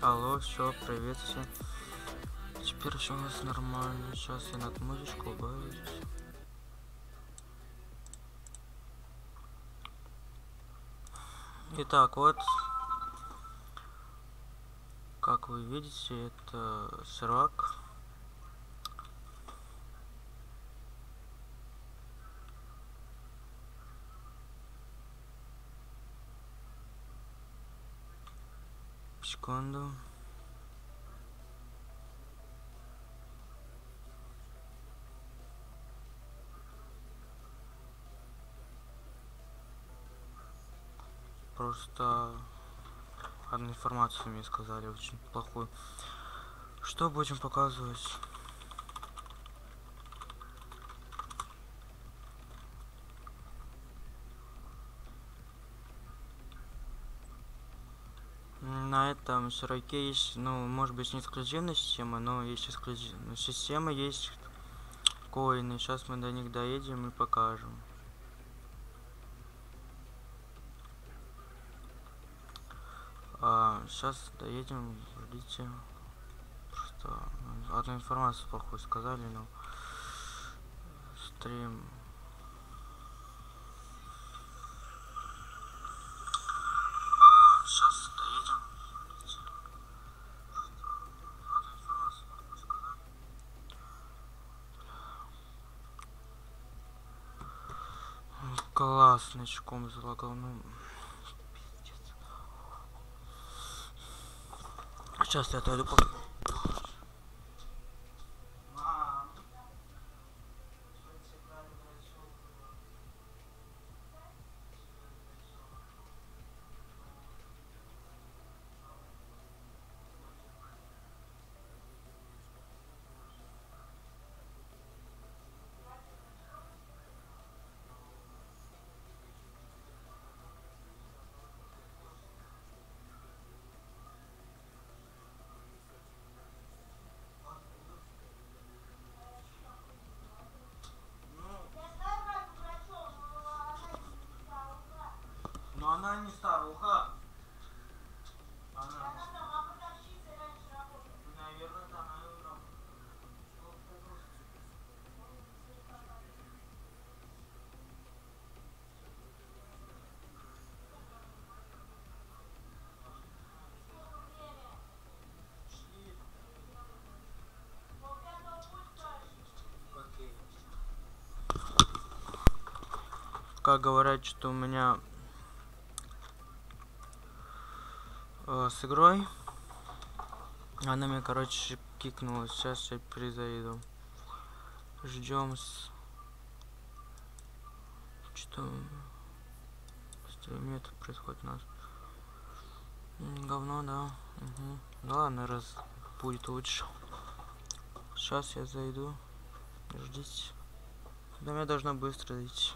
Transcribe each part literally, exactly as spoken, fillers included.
Алло, все, привет всем. Теперь все у нас нормально. Сейчас я над музычку убавить. Итак, вот, как вы видите, это сервак. Секунду. Просто одну информацию мне сказали, очень плохую. Что будем показывать? На этом серваке есть, ну, может быть, не эксклюзивная система, но есть эксклюзивная система, есть коины. Сейчас мы до них доедем и покажем. А, сейчас доедем, ждите. Просто одну информацию плохую сказали, но стрим. А, сейчас доедем. Одну информацию плохую сказали. Классно, очком залагал, ну. Сейчас я отойду пока. Но она не старуха. Она... Наверное, да, она и работает. Как говорят, что у меня э, с игрой. Она меня, короче, кикнула. Сейчас я перезайду. Ждем с... Что в стриме это происходит у нас? Говно, да. Угу. Да ладно, раз будет лучше. Сейчас я зайду. Ждите. До меня должно быстро идти.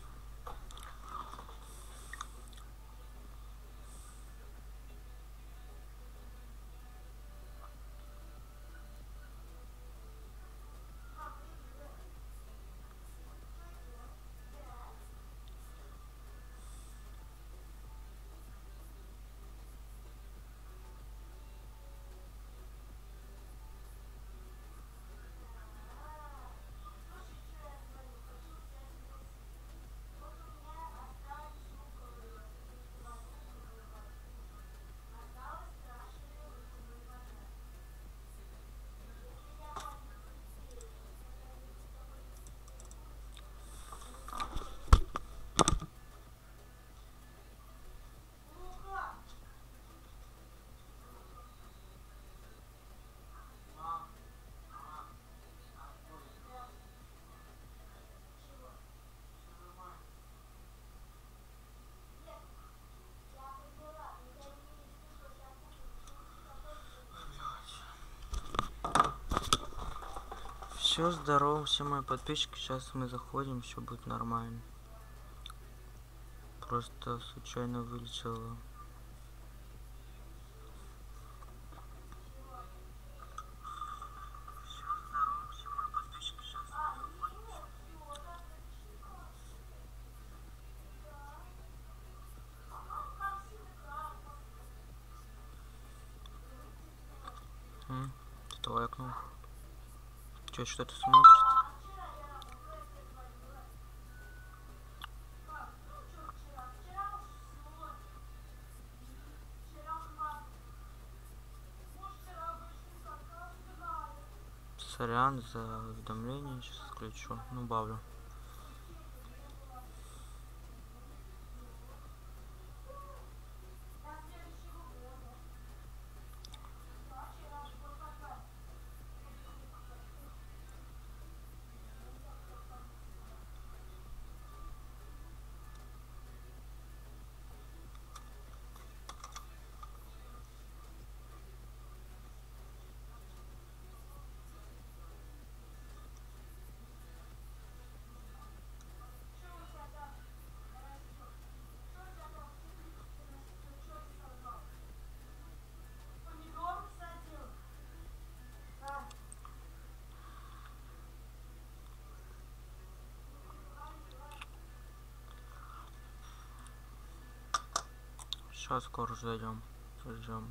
Все, здорово, все мои подписчики. Сейчас мы заходим, все будет нормально. Просто случайно вылетело. лайкнул. Че, что-то смотрит? Сорян за уведомление, сейчас включу, ну бавлю. Сейчас скоро зайдем. Ждем.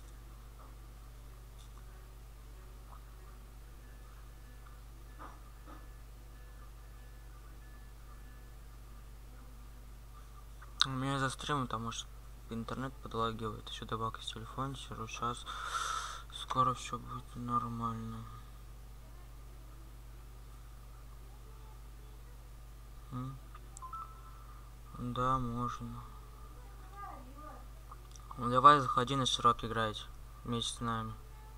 У меня за стримом там может интернет подлагивает, еще добавка с телефона, сижу сейчас. Скоро все будет нормально. М? Да, можно. Ну, давай заходи на широк играть вместе с нами.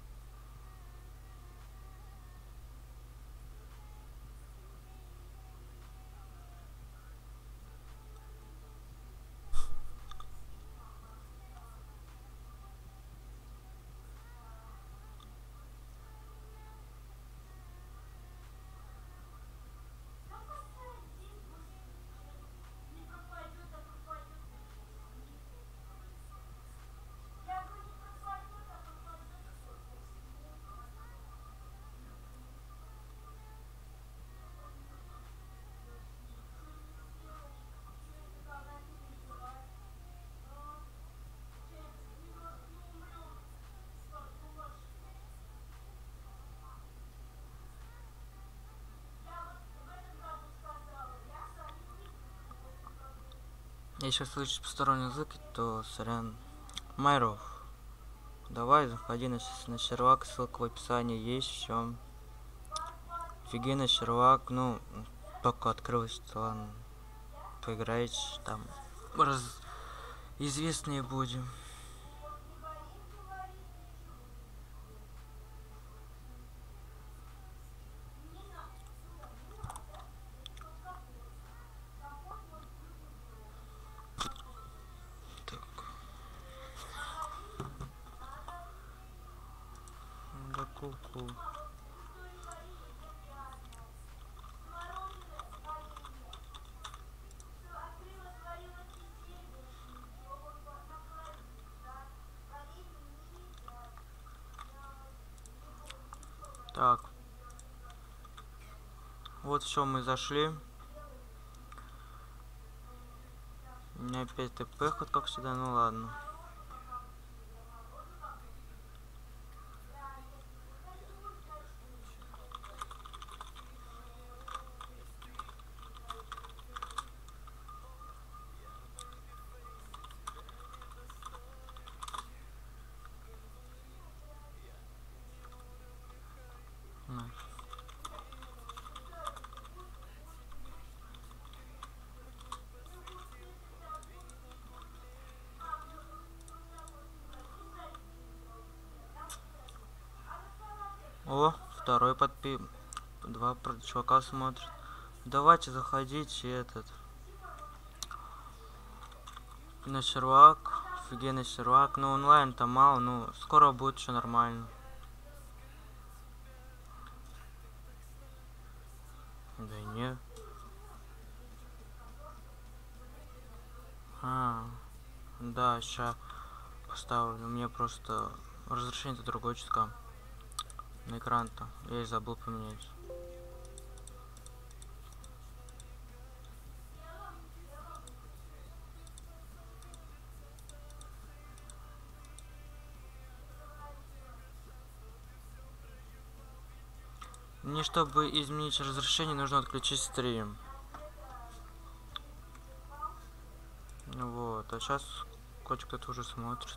Если слышишь посторонний язык, то сорян. Майров, давай заходи на, на сервак, ссылка в описании есть, все. Офигенный сервак, ну, только открылся, ладно. Поиграете, там, раз... известные будем. Да ку-ку. Так. Вот все, мы зашли. У меня опять ТП ход, как всегда, ну ладно. На. О, второй подпи... Два чувака смотрят. Давайте заходите этот. На сервак. Офигенный сервак. Ну онлайн там мало, ну скоро будет все нормально. Да не. А, да, сейчас поставлю. Мне просто разрешение-то другой чутка. На экран-то. Я и забыл поменять. Мне, чтобы изменить разрешение, нужно отключить стрим. Вот, а сейчас котик кто-то уже смотрит.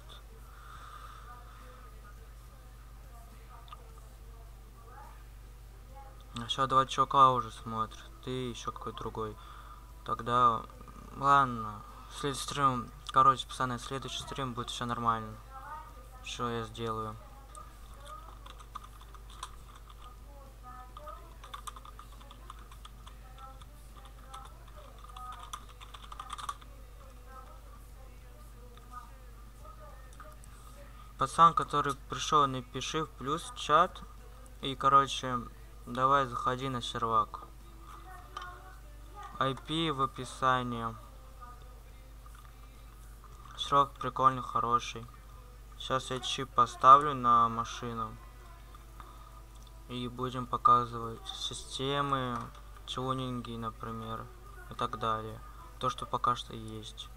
А сейчас два чувака уже смотрят. Ты еще какой-то другой. Тогда, ладно. Следующий стрим, короче, пацаны, следующий стрим будет все нормально. Что я сделаю? Пацан, который пришел, напиши в плюс чат. И, короче, давай заходи на сервак. ай пи в описании. Сервак прикольный, хороший. Сейчас я чип поставлю на машину. И будем показывать системы, тюнинги, например, и так далее. То, что пока что есть.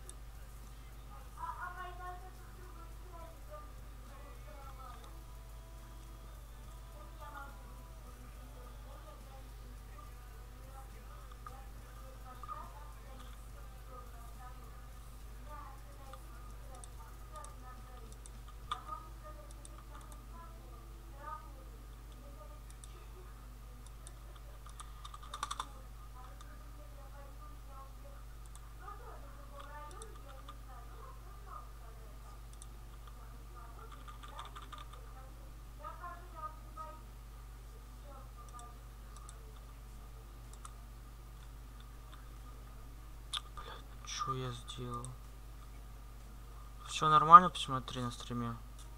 Что я сделал? Все нормально, посмотри на стриме.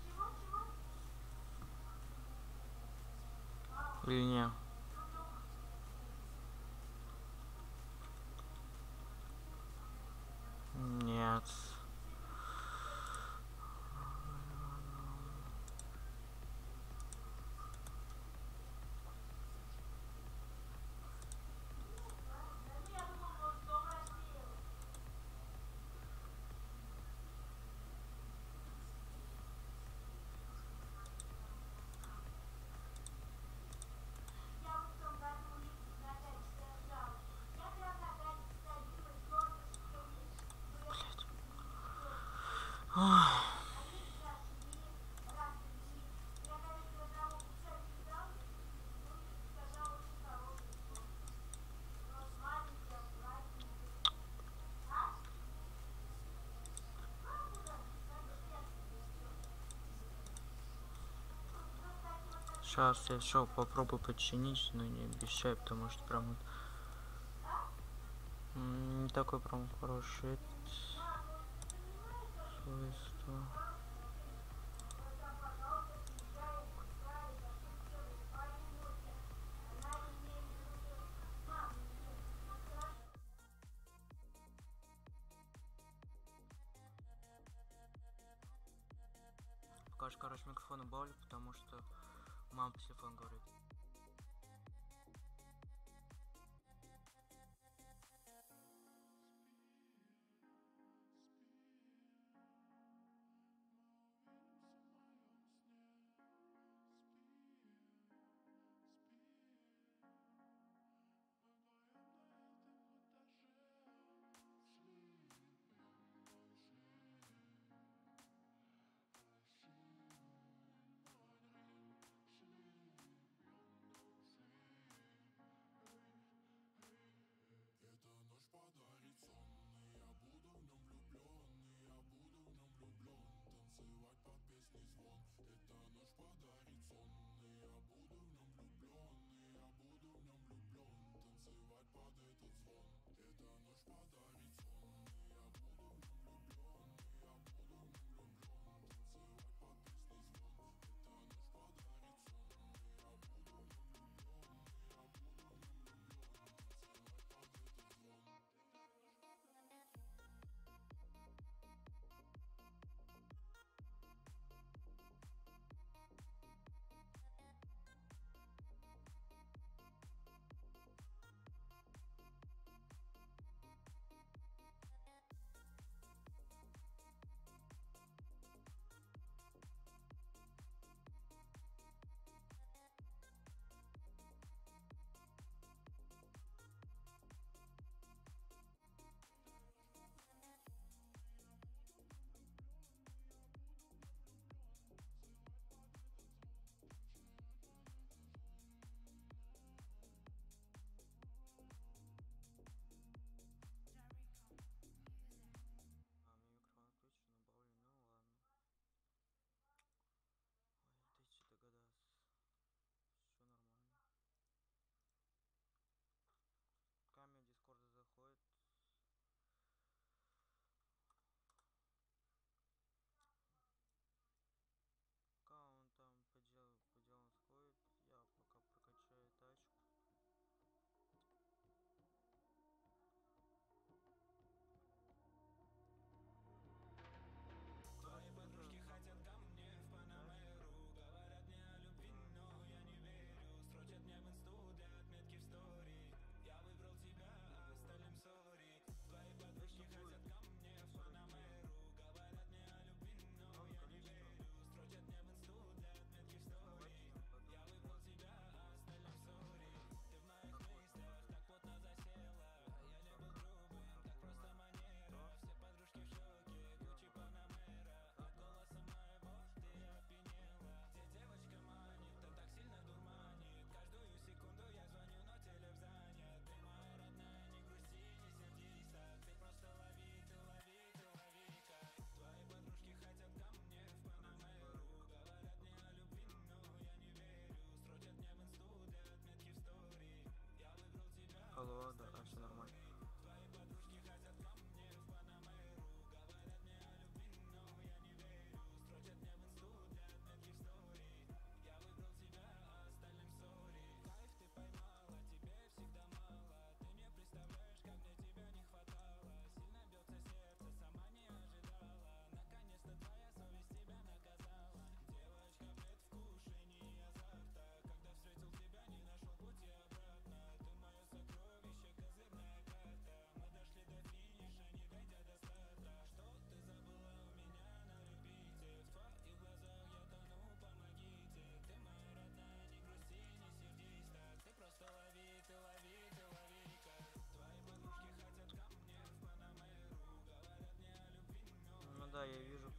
Или не? Нет. Сейчас я все попробую починить, но не обещаю, потому что прям не такой прям хороший свойство. Покажешь, короче, микрофон убавлю, потому что мама по телефону говорит.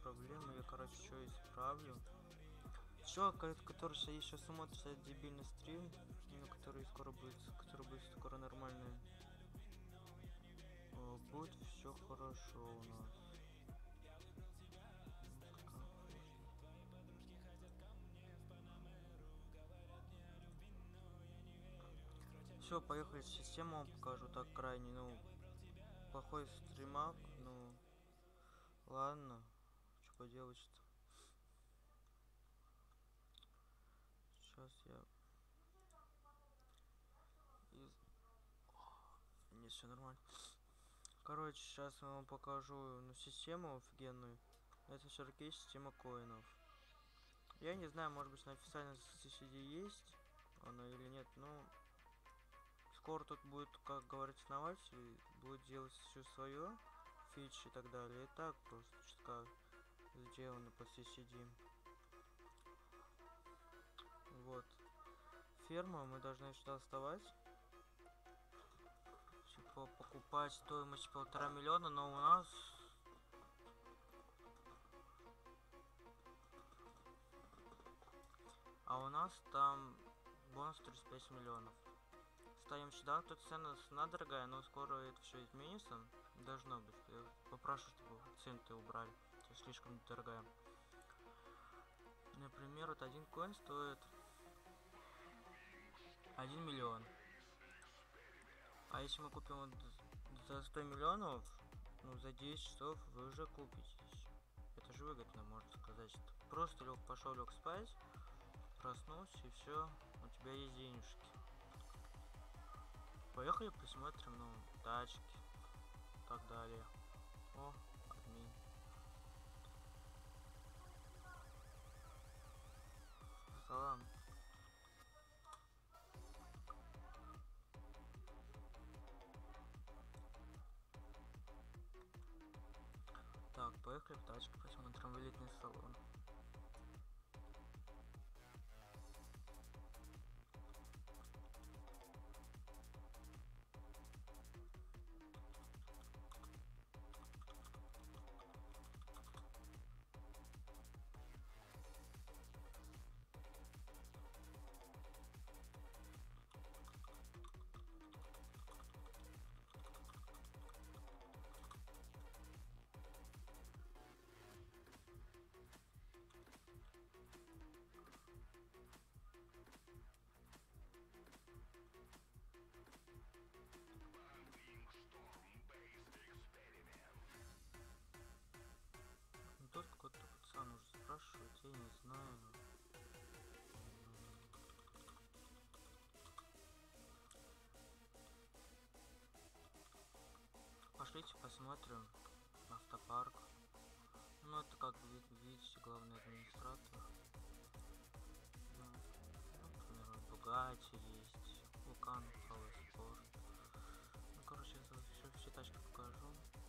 проблема. Я, короче, что исправлю. Чувак, который еще смотрит этот дебильный стрим, ну, который скоро будет, который будет скоро нормальный. О, будет все хорошо у нас. Все, поехали, систему вам покажу, так крайне, ну, плохой стримак, ну, ладно, что поделать-то. Сейчас я... Из... Не, все нормально. Короче, сейчас я вам покажу, ну, систему офигенную. Это широки система коинов. Я не знаю, может быть, на официальном си си ди есть она или нет, но... Скоро тут будет, как говорит основатель, будет делать все свое, фичи и так далее. И так просто чутка сделано по си си ди. Вот. Ферма, мы должны сюда вставать. Типа покупать стоимость полтора миллиона, но у нас... А у нас там бонус тридцать пять миллионов. Ставим сюда, тут цена цена дорогая, но скоро это все изменится. Должно быть. Я попрошу, чтобы цены-то убрали. Это слишком дорогая. Например, вот один коин стоит один миллион. А если мы купим вот за сто миллионов, ну за десять часов вы уже купитесь. Это же выгодно, можно сказать. Просто лег, пошел, лег спать, проснулся и все, у тебя есть денежки. Поехали посмотрим, ну, тачки и так далее. О, админ. Салам. Так, поехали в тачку, посмотрим в элитный салон. Тут какой-то пацан уже спрашивает, я не знаю. Пошлите посмотрим автопарк. Ну это как вы видите, главный администратор. Ну, например, Бугатти есть, Вулкан, Спорт. Ну короче, я все, все тачки покажу.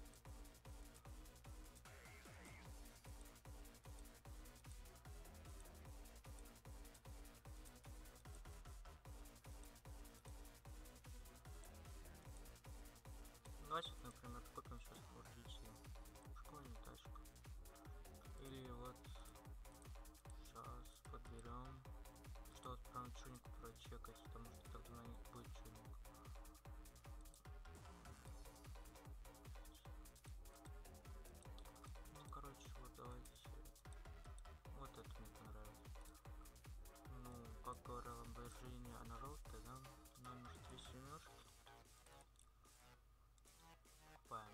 Давайте, например, купим сейчас Ford джи ти, школьную тачку. Или вот сейчас подберем, что вот прям чунику прочекать, потому что тогда на них будет чуник. Ну, короче, вот давайте. Вот это мне понравилось. Ну, как говорил Lamborghini Anarote, да? Номер три семерки. Покупаем.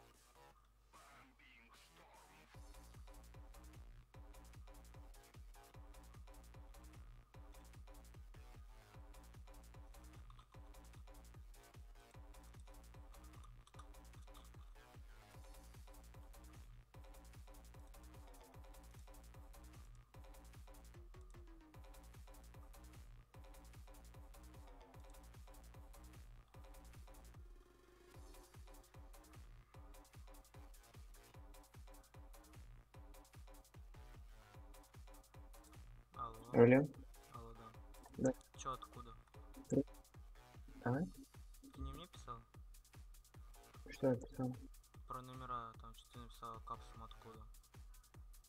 Алло. Алло. Алло, да. Да. Чё, откуда? А? Ты не мне писал? Что я писал? Про номера, там что ты написал, капсом откуда?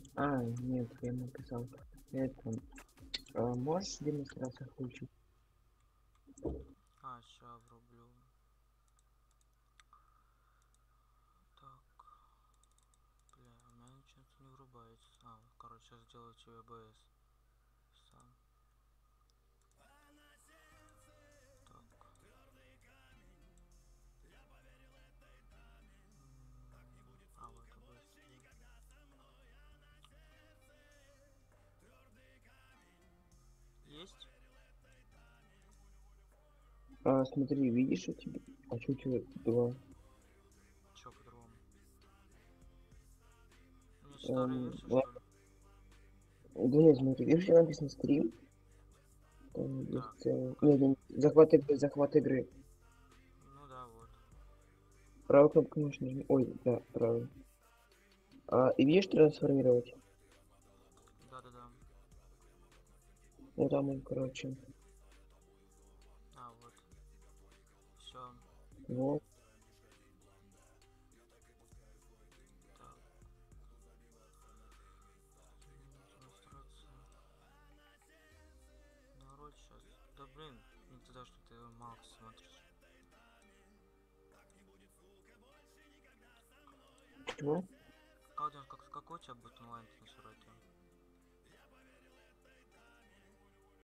А, нет, я написал. Это, а, можешь демонстрацию включить? А, ща врублю. Так. Бля, у меня ничего не врубается. А, короче, сейчас сделаю тебе ОБС. Сам. Так. М, А, вот ОБС. Есть? А, смотри, видишь у тебя? А что у тебя два? Чё по-другому? У меня старая Эм, версия, что ладно, ли? да нет, смотри, видишь, где написано стрим? Там Так, есть... э, Нет, погоди. нет, захват игры, захват игры. Ну да, вот. Правую кнопку мыши нажми. Ой, да, правую. А, и видишь трансформировать? Да-да-да. Ну там он, короче. А, вот. Все. Вот. Так. М, Демонстрация. Народ сейчас. Да блин, не туда, что ты мало смотришь. Чего? Калдин, как, какой у тебя будет онлайн на серваке?